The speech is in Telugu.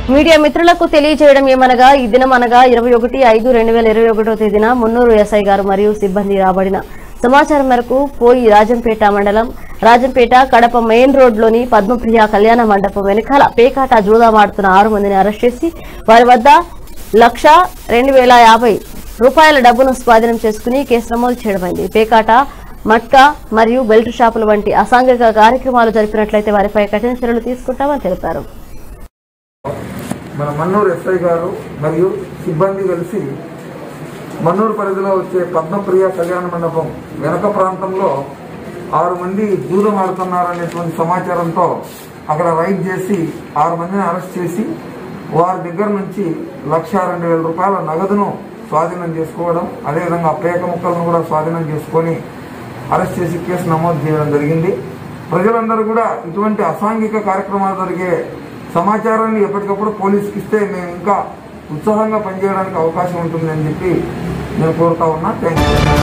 మీడియా మిత్రులకు తెలియజేయడం ఏమనగా ఈ దినం అనగా 21/5/2021 తేదీన మున్నూరు ఎస్ఐ గారు మరియు సిబ్బంది రాబడిన సమాచారం మేరకు పోయి రాజంపేట మండలం రాజంపేట కడప మెయిన్ రోడ్లోని పద్మప్రియ కళ్యాణ మండపం వెనుకాల పేకాట జూదమాడుతున్న 6 మందిని అరెస్ట్ చేసి వారి వద్ద 1,02,050 రూపాయల డబ్బును స్వాధీనం చేసుకుని కేసు నమోదు చేయడమైంది. పేకాట, మట్కా మరియు బెల్ట్ షాపుల వంటి అసాంఘిక కార్యక్రమాలు జరిపినట్లయితే వారిపై కఠిన చర్యలు తీసుకుంటామని తెలిపారు. మన మన్నూరు ఎస్ఐ గారు మరియు సిబ్బంది కలిసి మన్నూరు పరిధిలో వచ్చే పద్మప్రియ కళ్యాణ మండపం వెనక ప్రాంతంలో 6 మంది జూదం ఆడుతున్నారనేటువంటి సమాచారంతో అక్కడ రైడ్ చేసి 6 మందిని అరెస్ట్ చేసి వారి దగ్గర నుంచి 1,02,000 రూపాయల నగదును స్వాధీనం చేసుకోవడం, అదేవిధంగా పేక ముక్కలను కూడా స్వాధీనం చేసుకొని అరెస్ట్ చేసి కేసు నమోదు చేయడం జరిగింది. ప్రజలందరూ కూడా ఇటువంటి అసాంఘిక కార్యక్రమాలు జరిగే సమాచారాన్ని ఎప్పటికప్పుడు పోలీసుకి ఇస్తే మేము ఇంకా ఉత్సాహంగా పనిచేయడానికి అవకాశం ఉంటుందని చెప్పి నేను కోరుతా ఉన్నా. Thank you.